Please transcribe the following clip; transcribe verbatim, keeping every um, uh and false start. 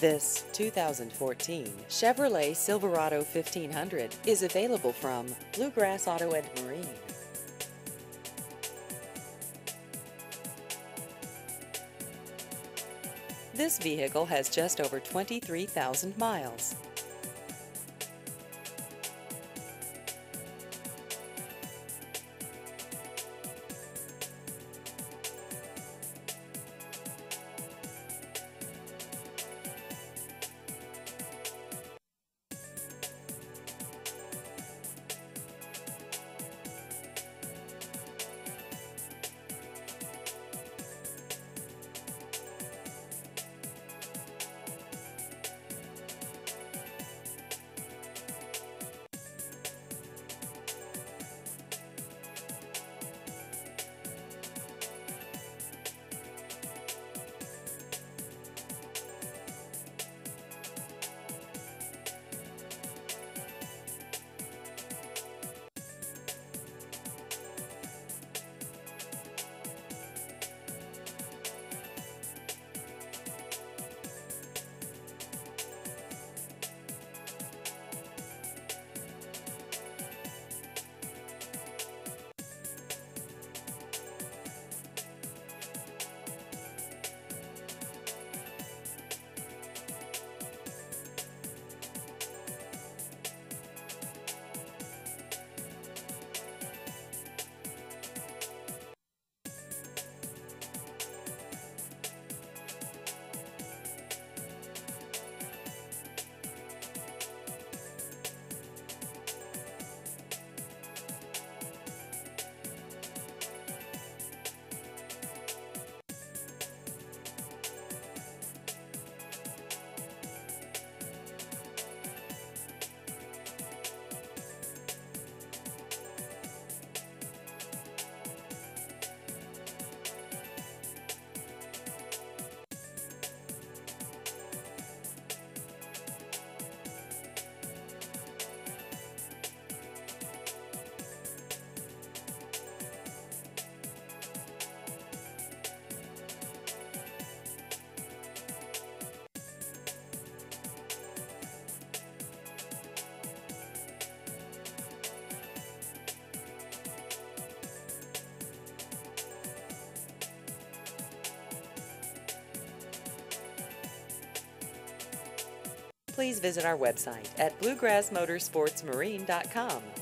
This two thousand fourteen Chevrolet Silverado fifteen hundred is available from Bluegrass Auto and Marine. This vehicle has just over twenty-three thousand miles. Please visit our website at bluegrass motorsports marine dot com.